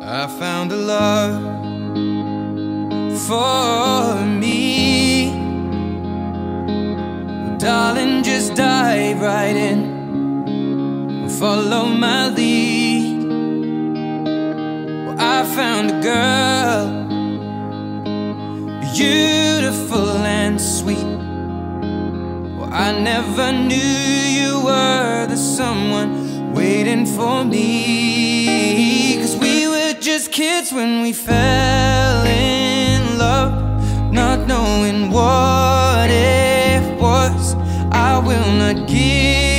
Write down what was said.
I found a love for me. Well, darling, just dive right in and follow my lead. Well, I found a girl, beautiful and sweet. Well, I never knew you were the someone waiting for me. 'Cause we were just kids when we fell in love, not knowing what it was. I will not give